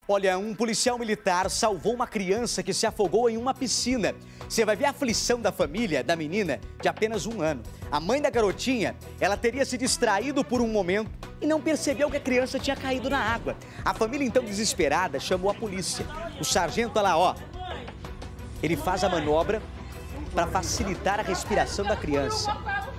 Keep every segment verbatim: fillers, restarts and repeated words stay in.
Olha, um policial militar salvou uma criança que se afogou em uma piscina. Você vai ver a aflição da família da menina de apenas um ano. A mãe da garotinha, ela teria se distraído por um momento e não percebeu que a criança tinha caído na água. A família, então desesperada, chamou a polícia. O sargento, olha lá, ó, ele faz a manobra para facilitar a respiração da criança.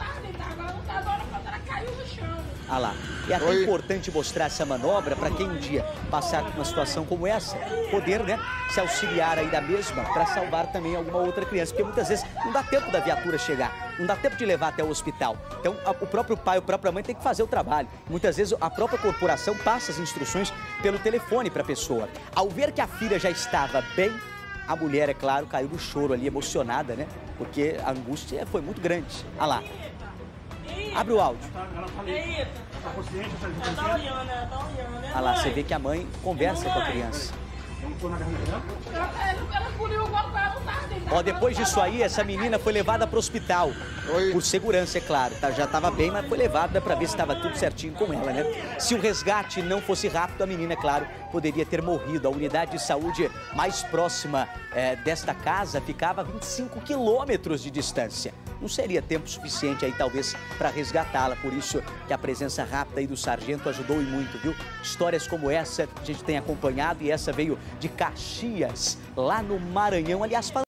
Ah lá. É até Oi. importante mostrar essa manobra para quem um dia passar por uma situação como essa, poder, né, se auxiliar aí da mesma para salvar também alguma outra criança. Porque muitas vezes não dá tempo da viatura chegar, não dá tempo de levar até o hospital. Então, a, o próprio pai, a própria mãe tem que fazer o trabalho. Muitas vezes a própria corporação passa as instruções pelo telefone para a pessoa. Ao ver que a filha já estava bem, a mulher, é claro, caiu no choro ali, emocionada, né? Porque a angústia foi muito grande. Olha lá. Abre o áudio. Olha lá, você vê que a mãe conversa com a criança. Ó, depois disso aí, essa menina foi levada para o hospital. Por segurança, é claro. Tá? Já estava bem, mas foi levada para ver se estava tudo certinho com ela, né? Se o resgate não fosse rápido, a menina, é claro, poderia ter morrido. A unidade de saúde mais próxima é, desta casa ficava a vinte e cinco quilômetros de distância. Não seria tempo suficiente aí, talvez, para resgatá-la. Por isso que a presença rápida aí do sargento ajudou e muito, viu? Histórias como essa a gente tem acompanhado e essa veio de Caxias, lá no Maranhão. Aliás,